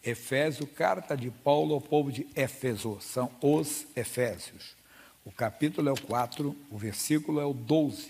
Efésio, carta de Paulo ao povo de Éfeso, são os Efésios. O capítulo é o 4, o versículo é o 12.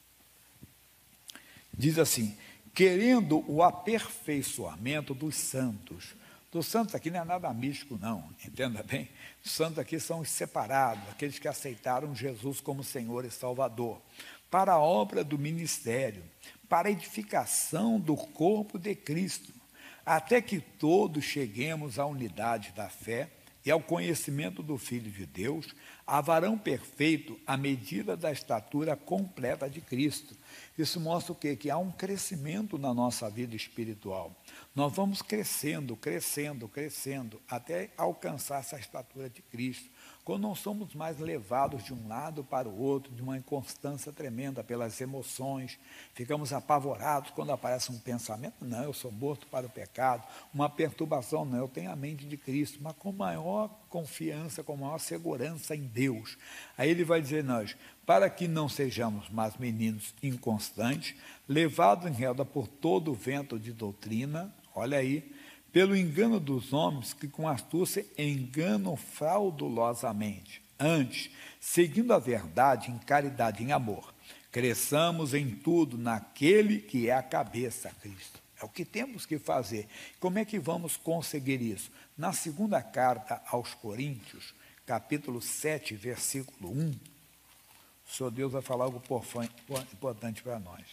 Diz assim: querendo o aperfeiçoamento dos santos. Dos santos aqui não é nada místico, não, entenda bem. Os santos aqui são os separados, aqueles que aceitaram Jesus como Senhor e Salvador, para a obra do ministério, para a edificação do corpo de Cristo, até que todos cheguemos à unidade da fé e ao conhecimento do Filho de Deus, a varão perfeito à medida da estatura completa de Cristo. Isso mostra o quê? Que há um crescimento na nossa vida espiritual. Nós vamos crescendo, crescendo, crescendo, até alcançar essa estatura de Cristo. Quando não somos mais levados de um lado para o outro, de uma inconstância tremenda pelas emoções, ficamos apavorados quando aparece um pensamento, não, eu sou morto para o pecado, uma perturbação, não, eu tenho a mente de Cristo, mas com maior confiança, com maior segurança em Deus. Aí ele vai dizer nós, para que não sejamos mais meninos inconstantes, levados em reda por todo o vento de doutrina, olha aí, pelo engano dos homens que com astúcia enganam fraudulosamente. Antes, seguindo a verdade em caridade e em amor, cresçamos em tudo naquele que é a cabeça, Cristo. É o que temos que fazer. Como é que vamos conseguir isso? Na segunda carta aos Coríntios, capítulo 7, versículo 1, o Senhor Deus vai falar algo importante para nós.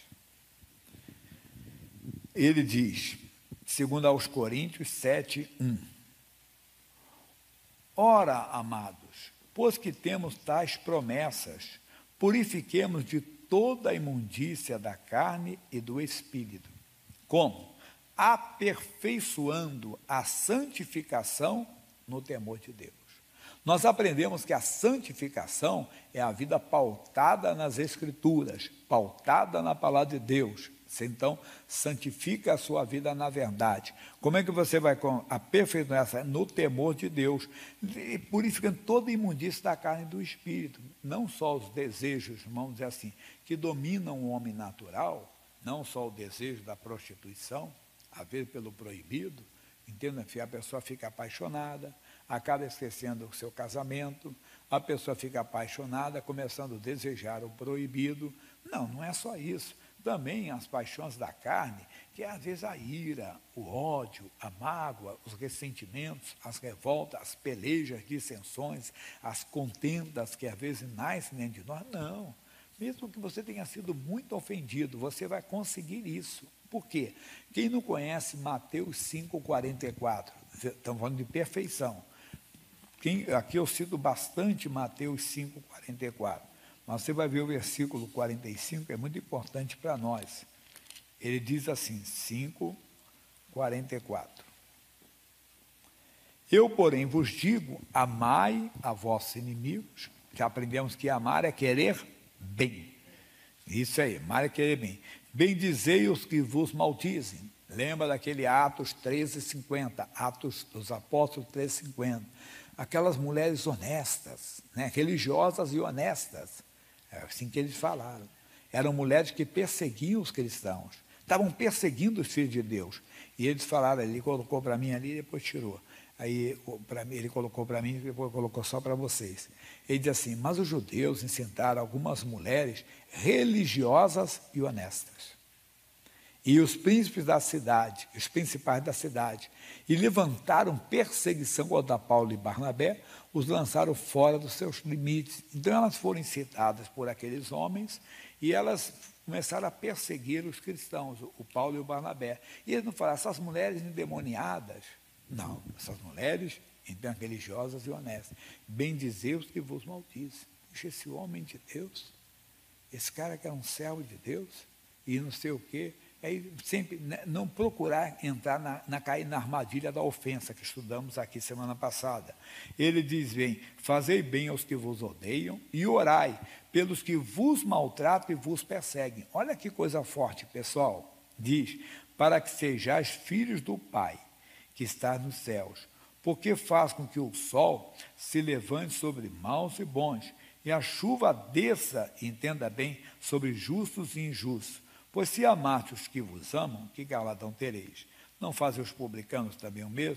Ele diz, segundo aos Coríntios 7, 1. Ora, amados, pois que temos tais promessas, purifiquemos de toda a imundícia da carne e do espírito. Como? Aperfeiçoando a santificação no temor de Deus. Nós aprendemos que a santificação é a vida pautada nas Escrituras, pautada na palavra de Deus. Você, então, santifica a sua vida na verdade. Como é que você vai aperfeiçoar essa? No temor de Deus, purificando toda a imundícia da carne e do espírito. Não só os desejos, vamos dizer assim, que dominam o homem natural, não só o desejo da prostituição, às vezes pelo proibido, entenda, a pessoa fica apaixonada, acaba esquecendo o seu casamento, a pessoa fica apaixonada, começando a desejar o proibido. Não, não é só isso. Também as paixões da carne, que é às vezes a ira, o ódio, a mágoa, os ressentimentos, as revoltas, as pelejas, dissensões, as contendas que às vezes nascem dentro de nós. Não, mesmo que você tenha sido muito ofendido, você vai conseguir isso. Por quê? Quem não conhece Mateus 5,44, estamos falando de perfeição. Aqui eu cito bastante Mateus 5,44. Mas você vai ver o versículo 45, é muito importante para nós. Ele diz assim, 5:44. Eu, porém, vos digo, amai a vossos inimigos. Já aprendemos que amar é querer bem. Isso aí, amar é querer bem. Bendizei os que vos maldizem. Lembra daquele Atos 13:50, Atos dos Apóstolos 13:50. Aquelas mulheres honestas, né, religiosas e honestas. É assim que eles falaram. Eram mulheres que perseguiam os cristãos, estavam perseguindo os filhos de Deus. E eles falaram, ele colocou para mim ali e depois tirou. Aí ele colocou para mim e depois colocou só para vocês. Ele diz assim, mas os judeus incitaram algumas mulheres religiosas e honestas. E os príncipes da cidade, os principais da cidade, e levantaram perseguição contra Paulo e Barnabé, os lançaram fora dos seus limites. Então elas foram incitadas por aqueles homens e elas começaram a perseguir os cristãos, o Paulo e o Barnabé. E eles não falaram, essas mulheres endemoniadas. Não, essas mulheres então, religiosas e honestas. Bendizei os que vos maldizem. Puxa, esse homem de Deus, esse cara que é um servo de Deus, e não sei o quê. Aí sempre não procurar entrar cair na armadilha da ofensa que estudamos aqui semana passada. Ele diz bem, fazei bem aos que vos odeiam e orai pelos que vos maltratam e vos perseguem. Olha que coisa forte, pessoal. Diz, para que sejais filhos do Pai, que está nos céus, porque faz com que o sol se levante sobre maus e bons, e a chuva desça, entenda bem, sobre justos e injustos. Pois se amaste os que vos amam, que galardão tereis? Não fazem os publicanos também o mesmo?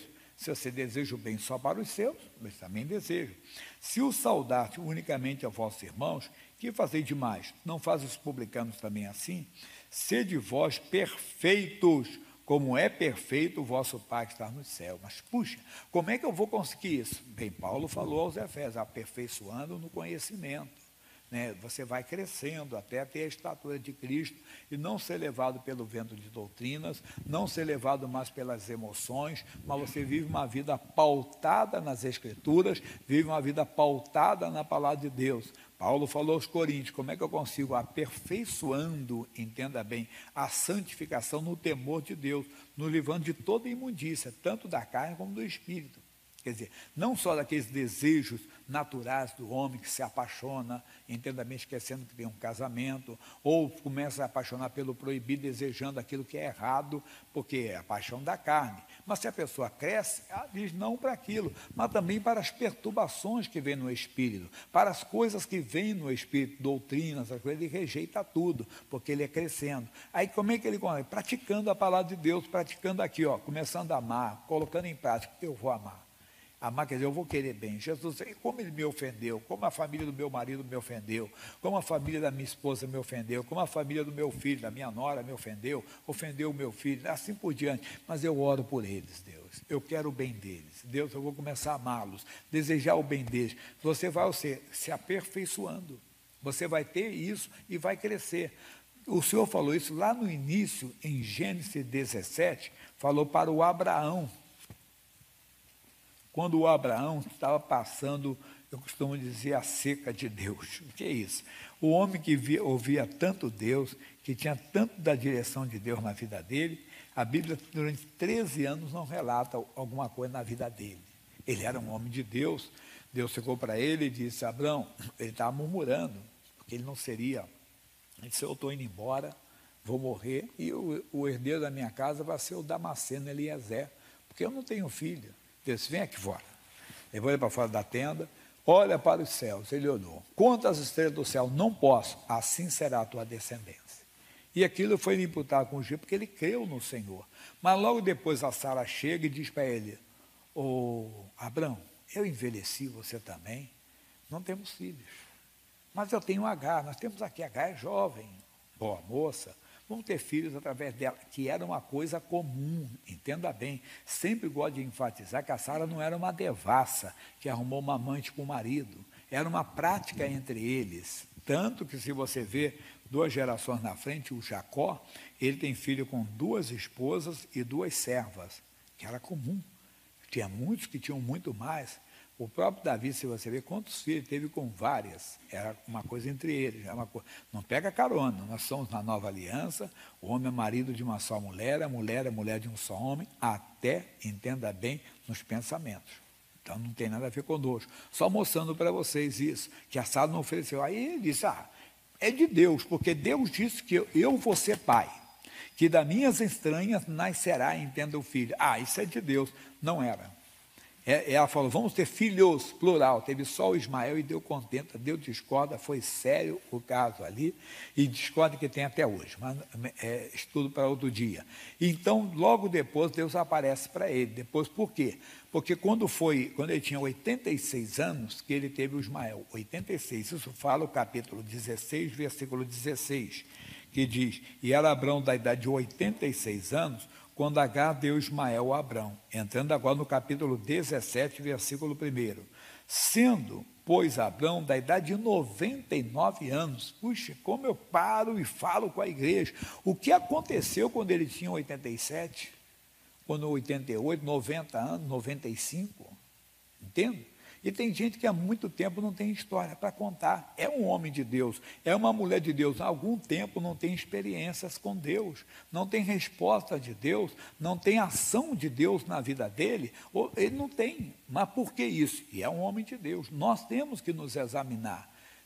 Se você deseja o bem só para os seus, mas também desejo. Se o saudaste unicamente a vossos irmãos, que fazeis demais? Não faz os publicanos também assim? Sede vós perfeitos, como é perfeito o vosso Pai que está no céu. Mas, puxa, como é que eu vou conseguir isso? Bem, Paulo falou aos Efésios, aperfeiçoando no conhecimento. Você vai crescendo até ter a estatura de Cristo e não ser levado pelo vento de doutrinas, não ser levado mais pelas emoções, mas você vive uma vida pautada nas Escrituras, vive uma vida pautada na palavra de Deus. Paulo falou aos Coríntios, como é que eu consigo aperfeiçoando, entenda bem, a santificação no temor de Deus, nos livrando de toda imundícia, tanto da carne como do espírito. Quer dizer, não só daqueles desejos naturais do homem que se apaixona, entenda bem, esquecendo que tem um casamento, ou começa a apaixonar pelo proibido, desejando aquilo que é errado, porque é a paixão da carne. Mas se a pessoa cresce, ela diz não para aquilo, mas também para as perturbações que vêm no espírito, para as coisas que vêm no espírito, doutrinas, as coisas, ele rejeita tudo, porque ele é crescendo. Aí como é que ele consegue? Praticando a palavra de Deus, praticando aqui, começando a amar, colocando em prática, eu vou amar. Amar quer dizer, eu vou querer bem. Jesus, como ele me ofendeu, como a família do meu marido me ofendeu, como a família da minha esposa me ofendeu, como a família do meu filho, da minha nora me ofendeu o meu filho, assim por diante. Mas eu oro por eles, Deus. Eu quero o bem deles. Deus, eu vou começar a amá-los, desejar o bem deles. Você vai se aperfeiçoando. Você vai ter isso e vai crescer. O Senhor falou isso lá no início, em Gênesis 17, falou para o Abraão. Quando o Abraão estava passando, eu costumo dizer, a seca de Deus. O que é isso? O homem que ouvia tanto Deus, que tinha tanto da direção de Deus na vida dele, a Bíblia, durante 13 anos, não relata alguma coisa na vida dele. Ele era um homem de Deus, Deus chegou para ele e disse, Abraão, ele estava murmurando, porque ele não seria. Ele disse, eu estou indo embora, vou morrer, e o herdeiro da minha casa vai ser o Damasceno Eliezer, porque eu não tenho filho. Deus disse, vem aqui fora. Levou ele para fora da tenda, olha para os céus. Ele olhou. Quantas estrelas do céu? Não posso. Assim será a tua descendência. E aquilo foi lhe imputado com o Gil, porque ele creu no Senhor. Mas logo depois a Sara chega e diz para ele, Abraão, eu envelheci, você também. Não temos filhos. Mas eu tenho Agar, nós temos aqui, Agar é jovem, boa moça. Vamos ter filhos através dela, que era uma coisa comum, entenda bem. Sempre gosto de enfatizar que a Sara não era uma devassa que arrumou uma amante com o marido. Era uma prática entre eles. Tanto que, se você vê 2 gerações na frente, o Jacó, ele tem filho com 2 esposas e 2 servas, que era comum. Tinha muitos que tinham muito mais. O próprio Davi, se você ver quantos filhos teve com várias, era uma coisa entre eles. Não pega carona, nós somos na nova aliança, o homem é marido de uma só mulher, a mulher é mulher de um só homem, até, entenda bem, nos pensamentos. Então não tem nada a ver conosco. Só mostrando para vocês isso, que a Sara não ofereceu. Aí ele disse, é de Deus, porque Deus disse que eu vou ser pai, que das minhas entranhas nascerá, entenda o filho. Isso é de Deus. Não era. Ela falou, vamos ter filhos, plural, teve só o Ismael e deu contenta, Deus discorda, foi sério o caso ali, e discorda que tem até hoje, mas estudo para outro dia. Então, logo depois, Deus aparece para ele. Depois, por quê? Porque quando ele tinha 86 anos, que ele teve o Ismael, 86, isso fala o capítulo 16, versículo 16, que diz, e era Abraão da idade de 86 anos, quando Agar deu Ismael a Abrão. Entrando agora no capítulo 17, versículo 1. Sendo, pois, Abrão da idade de 99 anos. Puxa, como eu paro e falo com a igreja. O que aconteceu quando ele tinha 87? Quando 88, 90 anos, 95? Entende? E tem gente que há muito tempo não tem história para contar. É um homem de Deus, é uma mulher de Deus. Há algum tempo não tem experiências com Deus, não tem resposta de Deus, não tem ação de Deus na vida dele. Ou ele não tem. Mas por que isso? E é um homem de Deus. Nós temos que nos examinar.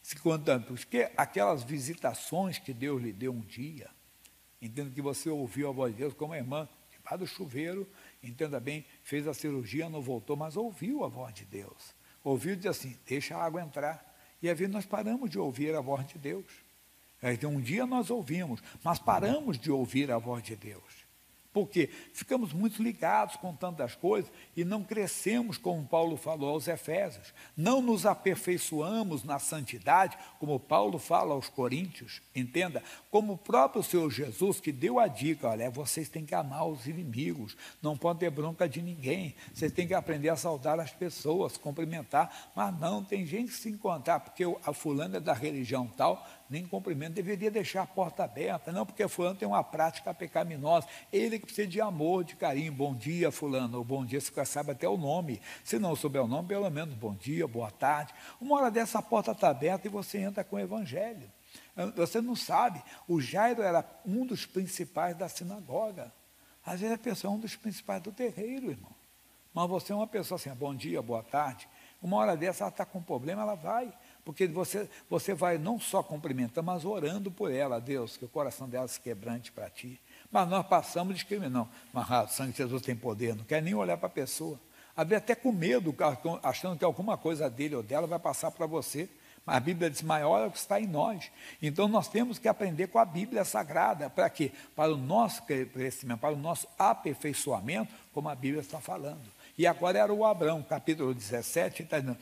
Porque aquelas visitações que Deus lhe deu um dia, entendo que você ouviu a voz de Deus, como a irmã, debaixo do chuveiro, entenda bem, fez a cirurgia, não voltou, mas ouviu a voz de Deus. Ouviu e diz assim, deixa a água entrar. E às vezes nós paramos de ouvir a voz de Deus. Então, um dia nós ouvimos, mas paramos de ouvir a voz de Deus. Porque ficamos muito ligados com tantas coisas e não crescemos, como Paulo falou aos Efésios. Não nos aperfeiçoamos na santidade, como Paulo fala aos Coríntios. Entenda, como o próprio Senhor Jesus, que deu a dica, olha, vocês têm que amar os inimigos, não pode ter bronca de ninguém, vocês têm que aprender a saudar as pessoas, cumprimentar, mas não, tem gente que se encontrar, porque a fulana é da religião tal, nem cumprimento, deveria deixar a porta aberta, não, porque fulano tem uma prática pecaminosa, ele que precisa de amor, de carinho, bom dia fulano, ou bom dia, você sabe até o nome, se não souber o nome, pelo menos bom dia, boa tarde, uma hora dessa a porta está aberta e você entra com o evangelho, você não sabe, o Jairo era um dos principais da sinagoga, às vezes a pessoa é um dos principais do terreiro, irmão, mas você é uma pessoa assim, bom dia, boa tarde, uma hora dessa ela está com um problema, ela vai, porque você vai não só cumprimentando, mas orando por ela, Deus, que o coração dela se quebrante para ti. Mas nós passamos discriminando. Mas o sangue de Jesus tem poder, não quer nem olhar para a pessoa. Às vezes até com medo, achando que alguma coisa dele ou dela vai passar para você. Mas a Bíblia diz, maior é o que está em nós. Então nós temos que aprender com a Bíblia Sagrada. Para quê? Para o nosso crescimento, para o nosso aperfeiçoamento, como a Bíblia está falando. E agora era o Abraão, capítulo 17, está dizendo,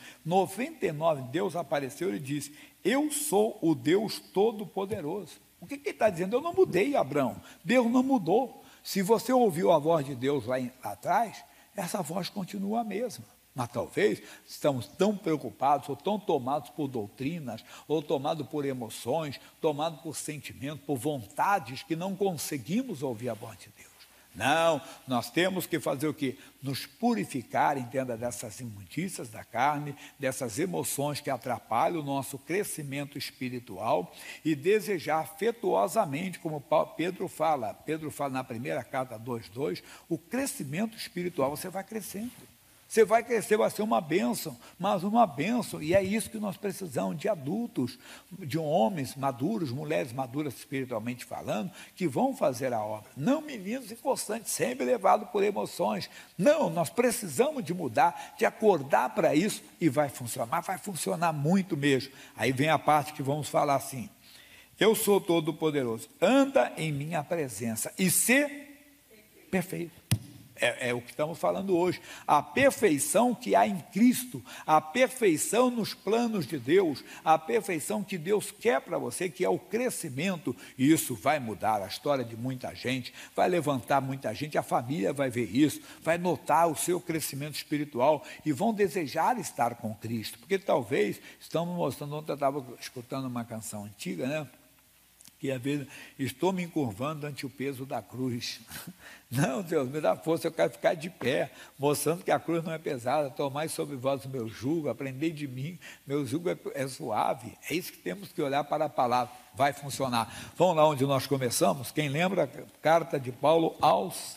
99, Deus apareceu e disse, eu sou o Deus Todo-Poderoso. O que ele está dizendo? Eu não mudei, Abraão. Deus não mudou. Se você ouviu a voz de Deus lá atrás, essa voz continua a mesma. Mas talvez estamos tão preocupados, ou tão tomados por doutrinas, ou tomados por emoções, tomados por sentimentos, por vontades, que não conseguimos ouvir a voz de Deus. Não, nós temos que fazer o quê? Nos purificar, entenda, dessas imundícias da carne, dessas emoções que atrapalham o nosso crescimento espiritual e desejar afetuosamente, como Pedro fala na primeira carta 2:2, o crescimento espiritual, você vai crescendo. Você vai crescer, vai ser uma bênção, mas uma bênção, e é isso que nós precisamos, de adultos, de homens maduros, mulheres maduras espiritualmente falando, que vão fazer a obra, não meninos inconstantes, sempre levados por emoções, não, nós precisamos de mudar, de acordar para isso, e vai funcionar, mas vai funcionar muito mesmo. Aí vem a parte que vamos falar assim, eu sou todo-poderoso, anda em minha presença, e ser perfeito. É o que estamos falando hoje, a perfeição que há em Cristo, a perfeição nos planos de Deus, a perfeição que Deus quer para você, que é o crescimento, e isso vai mudar a história de muita gente, vai levantar muita gente, a família vai ver isso, vai notar o seu crescimento espiritual e vão desejar estar com Cristo, porque talvez, estamos mostrando, ontem eu estava escutando uma canção antiga, né? Que às vezes estou me encurvando ante o peso da cruz. Não, Deus, me dá força, eu quero ficar de pé, mostrando que a cruz não é pesada, tomai sobre vós o meu jugo, aprendei de mim, meu jugo é suave. É isso que temos que olhar para a palavra, vai funcionar. Vamos lá onde nós começamos? Quem lembra a carta de Paulo aos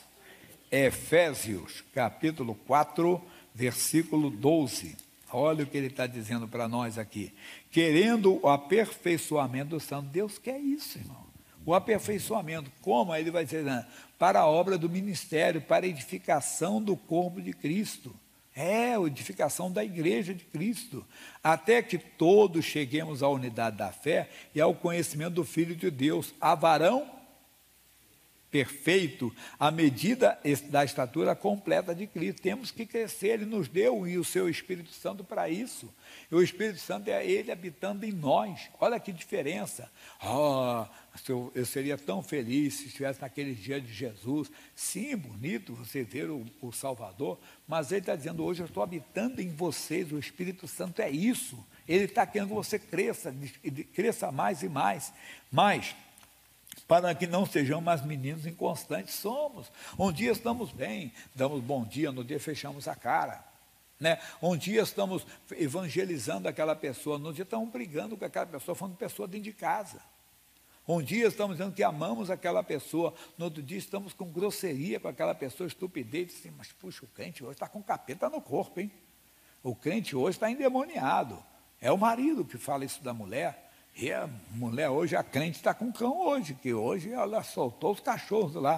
Efésios, capítulo 4, versículo 12. Olha o que ele está dizendo para nós aqui. Querendo o aperfeiçoamento do santo. Deus quer isso, irmão. O aperfeiçoamento. Como? Ele vai dizer, né? Para a obra do ministério, para a edificação do corpo de Cristo. É, a edificação da igreja de Cristo. Até que todos cheguemos à unidade da fé e ao conhecimento do Filho de Deus. A varão perfeito, à medida da estatura completa de Cristo. Temos que crescer, Ele nos deu e o seu Espírito Santo para isso. E o Espírito Santo é Ele habitando em nós. Olha que diferença. Eu seria tão feliz se estivesse naquele dia de Jesus. Sim, bonito você ver o Salvador, mas Ele está dizendo, hoje eu estou habitando em vocês, o Espírito Santo é isso. Ele está querendo que você cresça mais e mais. Mas para que não sejam mais meninos inconstantes, somos. Um dia estamos bem, damos bom dia, no dia fechamos a cara. Né? Um dia estamos evangelizando aquela pessoa, no dia estamos brigando com aquela pessoa, falando de pessoa dentro de casa. Um dia estamos dizendo que amamos aquela pessoa, no outro dia estamos com grosseria com aquela pessoa, estupidez, assim, mas puxa, o crente hoje está com capeta no corpo, hein? O crente hoje está endemoniado. É o marido que fala isso da mulher. E a mulher hoje, a crente está com cão hoje, que hoje ela soltou os cachorros lá.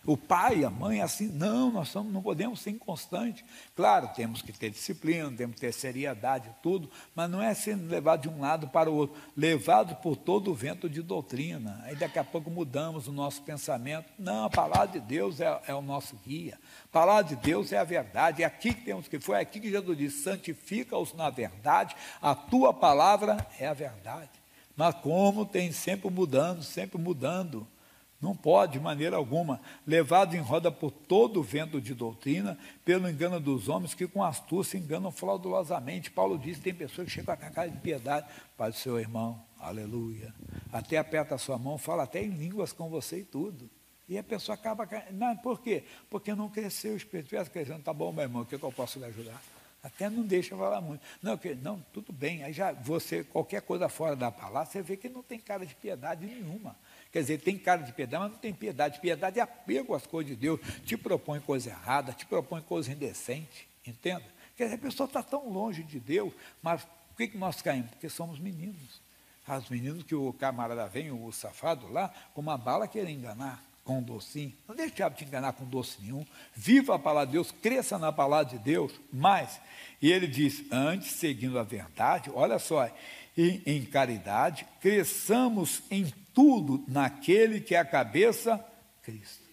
O pai, a mãe, assim, não, não podemos ser inconstantes. Claro, temos que ter disciplina, temos que ter seriedade, tudo, mas não é sendo levado de um lado para o outro, levado por todo o vento de doutrina. Aí daqui a pouco mudamos o nosso pensamento. Não, a palavra de Deus é o nosso guia. A palavra de Deus é a verdade. É aqui que temos que, foi aqui que Jesus disse, santifica-os na verdade, a tua palavra é a verdade. Mas como tem sempre mudando. Não pode, de maneira alguma, levado em roda por todo o vento de doutrina, pelo engano dos homens que com astúcia enganam fraudulosamente. Paulo diz que tem pessoas que chegam com a cara de piedade. Pai do seu irmão, aleluia. Até aperta a sua mão, fala até em línguas com você e tudo. E a pessoa acaba... Não, por quê? Porque não cresceu o espírito. Se estivesse crescendo, tá bom, meu irmão, o que eu posso lhe ajudar? Até não deixa falar muito. Não, tudo bem. Aí já você, qualquer coisa fora da palavra, você vê que não tem cara de piedade nenhuma. Quer dizer, tem cara de piedade, mas não tem piedade. Piedade é apego às coisas de Deus. Te propõe coisa errada, te propõe coisa indecente. Entenda? Quer dizer, a pessoa está tão longe de Deus, mas por que nós caímos? Porque somos meninos. Os meninos que o camarada vem, o safado lá, com uma bala querer enganar, com um docinho. Não deixe o diabo te enganar com doce nenhum. Viva a palavra de Deus, cresça na palavra de Deus. Mas, e ele diz, antes, seguindo a verdade, olha só, em caridade, cresçamos em tudo naquele que é a cabeça, Cristo.